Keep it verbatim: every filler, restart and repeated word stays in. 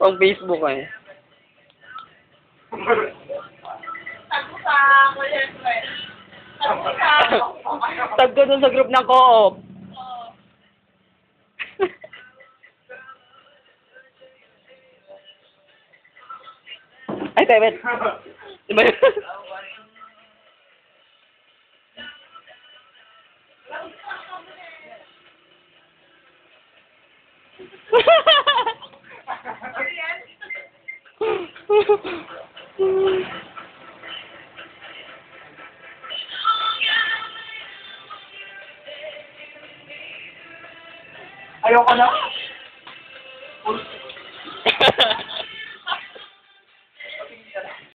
Pang Facebook eh. Tag ko dun sa group ng co-op. Ay, Tebet. Diba yun? Ayoko na.